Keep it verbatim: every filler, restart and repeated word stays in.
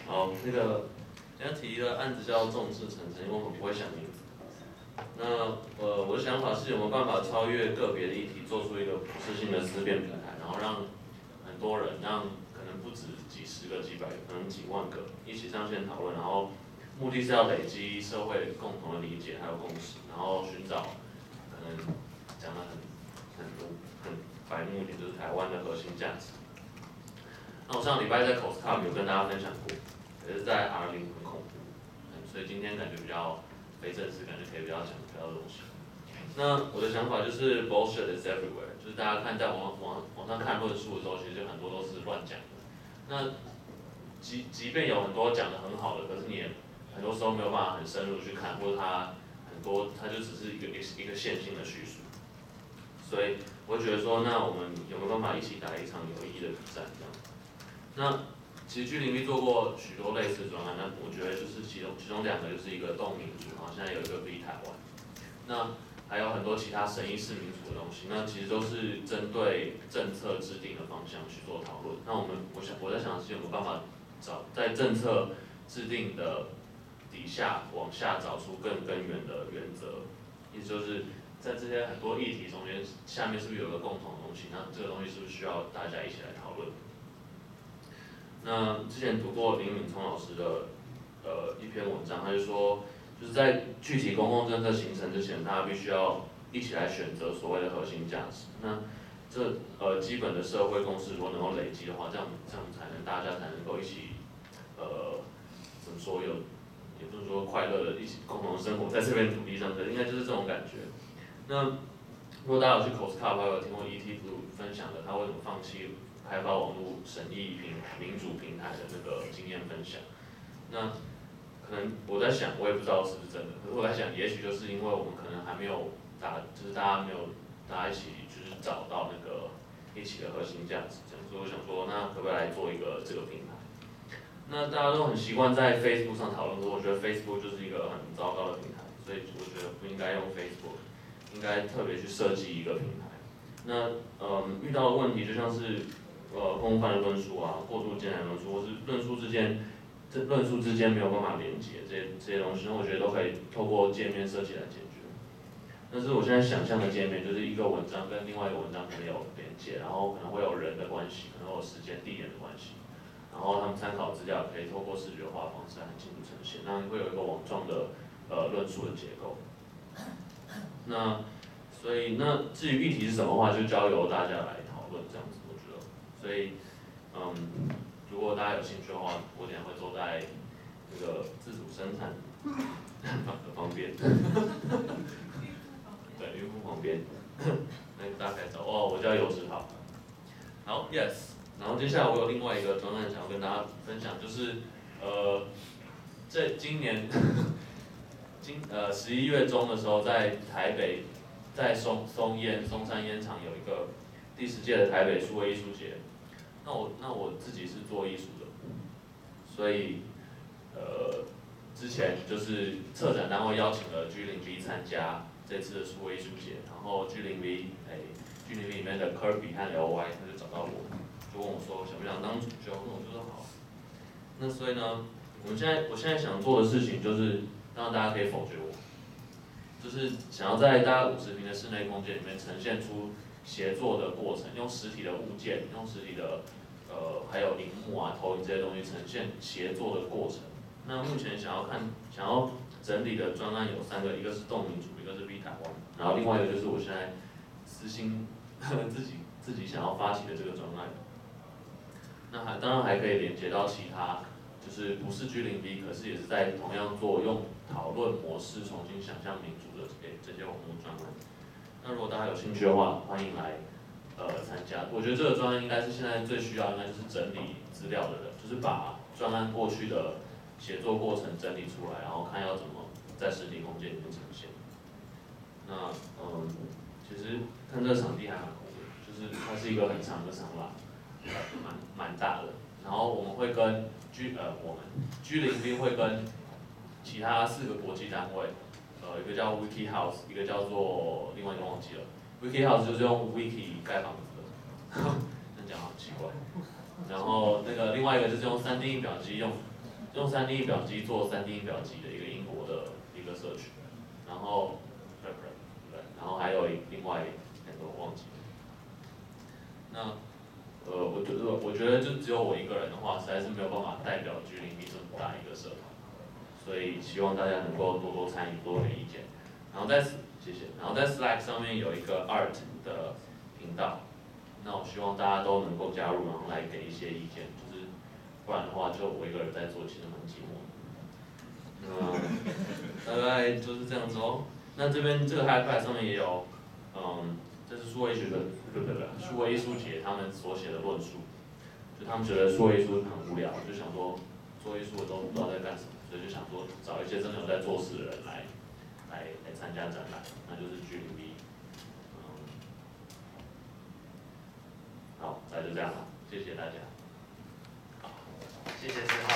好，那个人家提的案子叫众志成城，因为我们不会想名字。那呃，我的想法是有没有办法超越个别的议题，做出一个普适性的思辨平台，然后让很多人，让可能不止几十个、几百个，可能几万个一起上线讨论，然后目的是要累积社会共同的理解还有共识，然后寻找可能讲的很很很白目一点，就是台湾的核心价值。那我上礼拜在 COSCUP 有跟大家分享过，也是在 R 零很恐怖，所以今天感觉比较非正式，感觉可以比较讲比较多东西。那我的想法就是 bullshit is everywhere， 就是大家看在网网网上看论述的时候，其实很多都是乱讲的。那即即便有很多讲的很好的，可是你也很多时候没有办法很深入去看，或者它很多它就只是一个一个线性的叙述。所以我觉得说，那我们有没有办法一起打一场有意义的比赛？这样。那其实 G 零 V 做过许多类似的专案，那我觉得就是其中其中两个就是一个动民主，然后现在有一个 V 台湾，那还有很多其他审议式民主的东西，那其实都是针对政策制定的方向去做讨论。那我们我想我在想是有没有办法找在政策制定的底下往下找出更根源的原则，意思就是在这些很多议题中间，下面是不是有个共同的东西？那这个东西是不是需要大家一起来讨论？那之前读过林敏聪老师的呃一篇文章，他就说，就是在具体公共政策形成之前，大家必须要一起来选择所谓的核心价值。那这呃基本的社会共识如果能够累积的话，这样这样才能大家才能够一起呃怎么说有，也不是说快乐的一起共同生活在这片土地上的，应该就是这种感觉。那如果大家有去 COSCUP 还有听过 E T Blue 分享的，他为什么放弃开发网络审议平民主平台的那个经验分享？那可能我在想，我也不知道是不是真的，可是我在想，也许就是因为我们可能还没有大，就是大家没有大家一起就是找到那个一起的核心价值，这样，所以我想说，那可不可以来做一个这个平台？那大家都很习惯在 Facebook 上讨论，可是我觉得 Facebook 就是一个很糟糕的平台，所以我觉得不应该用 Facebook。应该特别去设计一个平台。那嗯，遇到的问题就像是呃空泛的论述啊，过度艰难论述，或是论述之间，这论述之间没有办法连接这些这些东西，那我觉得都可以透过界面设计来解决。但是我现在想象的界面就是一个文章跟另外一个文章可能有连接，然后可能会有人的关系，可能会有时间地点的关系，然后他们参考资料可以透过视觉化的方式很清楚呈现，那会有一个网状的呃论述的结构。那所以那至于议题是什么的话，就交由大家来讨论这样子，我觉得。所以嗯，如果大家有兴趣的话，我等下会坐在这个自主生产的旁边，对，孕妇旁边，那个大概找哦，我叫尤志豪。好 ，yes。然后接下来我有另外一个专案想要跟大家分享，就是呃，这今年。今呃十一月中的时候，在台北，在松松烟松山烟厂有一个第十届的台北数位艺术节。那我那我自己是做艺术的，所以呃之前就是策展单位邀请了 G 零 V 参加这次的数位艺术节，然后 G 零 V 哎 G 零 V 里面的 Kirby 和 L Y 他就找到我，就问我说想不想当主角，那我就说好。那所以呢，我们现在我现在想做的事情就是。让大家可以否决我，就是想要在大概五十平的室内空间里面呈现出协作的过程，用实体的物件，用实体的呃还有荧幕啊、投影这些东西呈现协作的过程。那目前想要看、想要整理的专案有三个，一个是动民主，一个是 V 台湾，然后另外一个就是我现在私心自己自己想要发起的这个专案。那还当然还可以连接到其他。就是不是 G 零 V， 可是也是在同样做用讨论模式重新想象民主的这些这些网络专案。那如果大家有兴趣的话，欢迎来呃参加。我觉得这个专案应该是现在最需要，应该就是整理资料的人，就是把专案过去的写作过程整理出来，然后看要怎么在实体空间里面呈现。那嗯，其实看这个场地还蛮酷的，就是它是一个很长的长廊，蛮蛮大的。然后我们会跟 G 呃我们 G 零 V 会跟其他四个国际单位，呃一个叫 Wiki House， 一个叫做另外一个忘记了 ，Wiki House 就是用 Wiki 盖房子的，这样讲好奇怪。然后那个另外一个就是用 三 D 印表机用用 三 D 印表机做 三 D 印表机的一个英国的一个社群，然后对对，然后还有另外那个我忘记了。那呃，我觉得我觉得就只有我一个人的话，实在是没有办法代表 G 零 B 这么大一个社团，所以希望大家能够多多参与，多给意见。然后在谢谢，然后在 Slack 上面有一个 Art 的频道，那我希望大家都能够加入，然后来给一些意见，就是不然的话就我一个人在做，其实蛮寂寞的。嗯，大概就是这样子哦。那这边这个 Hackpad 上面也有，嗯，这是数位学的，对不对？数位艺术节他们所写的论述，就他们觉得数位艺术很无聊，就想说做艺术的都不知道在干什么，所以就想说找一些真的有在做事的人来，来来参加展览，那就是 G 零 B。嗯，好，那就这样了，谢谢大家。 好，谢谢志浩。